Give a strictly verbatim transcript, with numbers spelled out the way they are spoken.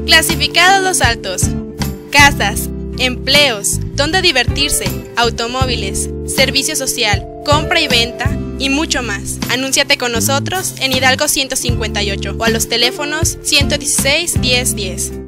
Clasificados Los Altos. Casas, empleos, donde divertirse, automóviles, servicio social, compra y venta y mucho más. Anúnciate con nosotros en Hidalgo ciento cincuenta y ocho o a los teléfonos ciento dieciséis, diez, diez.